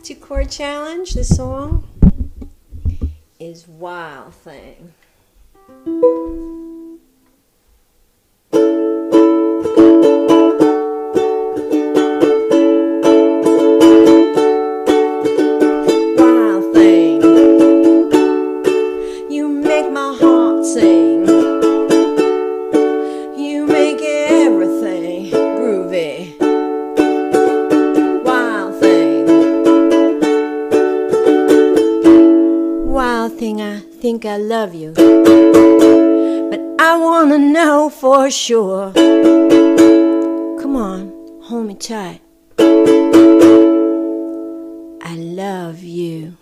Two-chord challenge. The song is Wild Thing. Wild thing, you make my heart sing. You make everything groovy. Wild thing, I think I love you, but I wanna know for sure. Come on, hold me tight. I love you.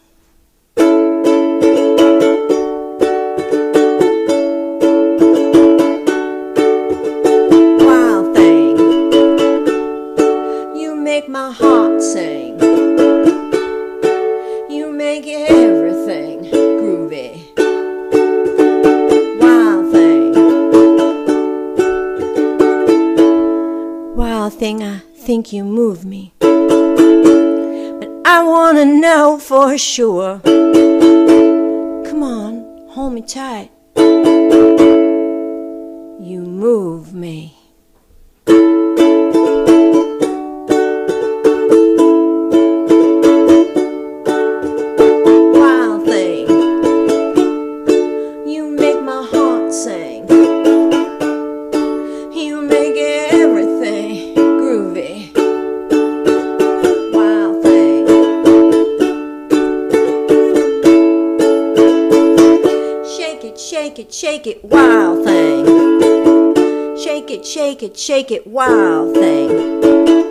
Wild thing, you make my heart sing. You make everything groovy. Wild thing. Wild thing, I think you move me, but I wanna know for sure. Come on, hold me tight. You move me. Sing. You make everything groovy. Wild thing. Shake it, shake it, shake it, wild thing. Shake it, shake it, shake it, wild thing.